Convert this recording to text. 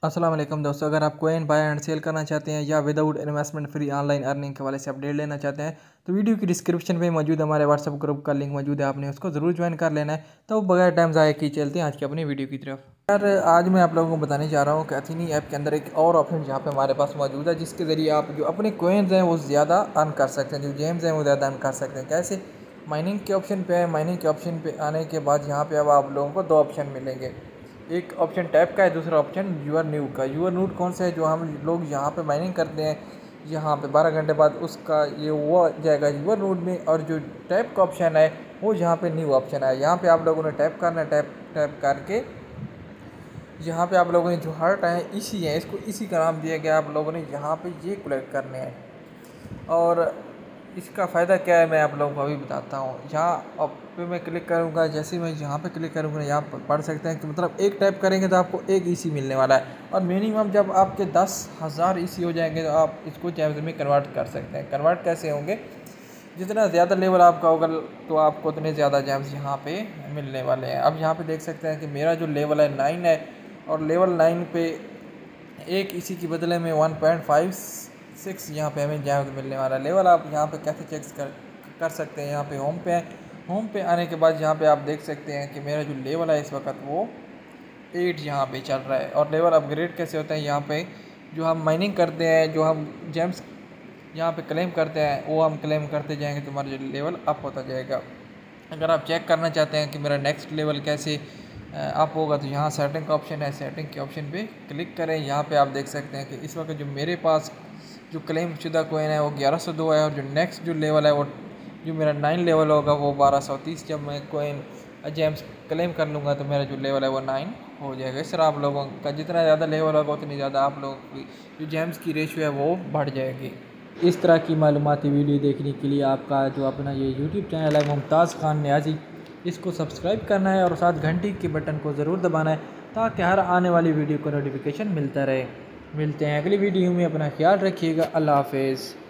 अस्सलाम वालेकुम दोस्तों, अगर आप कोइन बाय एंड सेल करना चाहते हैं या without investment free online earning के वाले से अपडेट लेना चाहते हैं तो वीडियो की डिस्क्रिप्शन में मौजूद हमारे व्हाट्सअप ग्रुप का लिंक मौजूद है, आपने उसको ज़रूर ज्वाइन कर लेना है। तो बगैर टाइम ज़ाया किए चलते हैं आज की अपनी वीडियो की तरफ। यार आज मैं आप लोगों को बताने जा रहा हूँ कि अथीनी ऐप के अंदर एक और ऑप्शन जहाँ पे हमारे पास मौजूद है, जिसके ज़रिए आप जो अपने कोइंस हैं वो ज़्यादा अर्न कर सकते हैं, जो गेम्स हैं वो ज़्यादा अर्न कर सकते हैं। कैसे? माइनिंग के ऑप्शन पे है। माइनिंग के ऑप्शन पे आने के बाद यहाँ पे अब आप लोगों को दो ऑप्शन मिलेंगे। एक ऑप्शन टैप का है, दूसरा ऑप्शन यूर न्यूड का। यूर न्यूड कौन सा है? जो हम लोग यहाँ पे माइनिंग करते हैं, यहाँ पे 12 घंटे बाद उसका ये वो आ जाएगा यूर न्यूड में। और जो टैप का ऑप्शन है वो यहाँ पे न्यू ऑप्शन है। यहाँ पे आप लोगों ने टैप करना है। टैप टैप करके यहाँ पे आप लोगों ने जो हार्ट है इसी है, इसको इसी का नाम दिया गया। आप लोगों ने यहाँ पे ये कलेक्ट करने हैं और इसका फ़ायदा क्या है मैं आप लोगों को अभी बताता हूँ। यहाँ अब पे मैं क्लिक करूँगा, जैसे मैं यहाँ पे क्लिक करूँगा यहाँ पर पढ़ सकते हैं कि मतलब एक टाइप करेंगे तो आपको एक ईसी मिलने वाला है। और मिनिमम जब आपके 10,000 ईसी हो जाएंगे तो आप इसको जेम्स में कन्वर्ट कर सकते हैं। कन्वर्ट कैसे होंगे? जितना ज़्यादा लेवल आपका होगा तो आपको उतने ज़्यादा जेम्स यहाँ पे मिलने वाले हैं। अब यहाँ पे देख सकते हैं कि मेरा जो लेवल है 9 है और लेवल 9 पे एक इसी के बदले में 1.56 यहाँ पे हमें जेम्स मिलने वाला है। लेवल आप यहाँ पे कैसे चेक कर सकते हैं? यहाँ पे होम पे है। होम पे आने के बाद यहाँ पे आप देख सकते हैं कि मेरा जो लेवल है इस वक्त वो 8 यहाँ पे चल रहा है। और लेवल अपग्रेड कैसे होता है? यहाँ पे जो हम माइनिंग करते हैं, जो हम जेम्स यहाँ पे क्लेम करते हैं, वो हम क्लेम करते जाएंगे तो हमारा जो लेवल अप होता जाएगा। अगर आप चेक करना चाहते हैं कि मेरा नेक्स्ट लेवल कैसे अप होगा तो यहाँ सेटिंग का ऑप्शन है। सेटिंग के ऑप्शन पे क्लिक करें। यहाँ पे आप देख सकते हैं कि इस वक्त जो मेरे पास जो क्लेम शुदा कोइन है वो 1102 है। और जो नेक्स्ट जो लेवल है वो जो मेरा 9 लेवल होगा वो 1230। जब मैं कोइन जेम्स क्लेम कर लूँगा तो मेरा जो लेवल है वो 9 हो जाएगा। इस तरह आप लोगों का जितना ज़्यादा लेवल होगा उतनी ज़्यादा आप लोगों की जो जेम्स की रेशियो है वो बढ़ जाएगी। इस तरह की मालूमाती वीडियो देखने के लिए आपका जो अपना ये यूट्यूब चैनल है मुमताज़ खान न्याज़ी, इसको सब्सक्राइब करना है और साथ घंटी के बटन को ज़रूर दबाना है ताकि हर आने वाली वीडियो को नोटिफिकेशन मिलता रहे। मिलते हैं अगली वीडियो में, अपना ख्याल रखिएगा। अल्लाह हाफिज़।